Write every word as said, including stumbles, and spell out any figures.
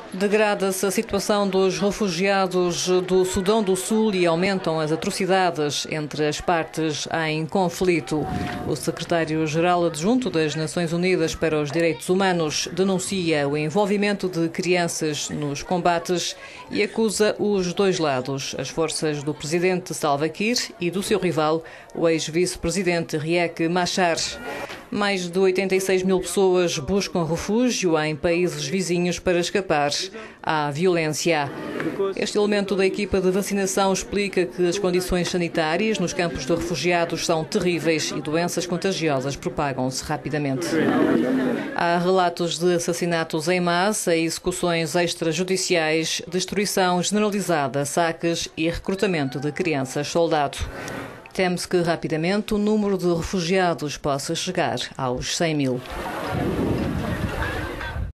Degrada-se a situação dos refugiados do Sudão do Sul e aumentam as atrocidades entre as partes em conflito. O secretário-geral adjunto das Nações Unidas para os Direitos Humanos denuncia o envolvimento de crianças nos combates e acusa os dois lados, as forças do presidente Salva Kiir e do seu rival, o ex-vice-presidente Riek Machar. Mais de oitenta e seis mil pessoas buscam refúgio em países vizinhos para escapar à violência. Este elemento da equipa de vacinação explica que as condições sanitárias nos campos de refugiados são terríveis e doenças contagiosas propagam-se rapidamente. Há relatos de assassinatos em massa, execuções extrajudiciais, destruição generalizada, saques e recrutamento de crianças-soldado. Teme-se que rapidamente o número de refugiados possa chegar aos cem mil.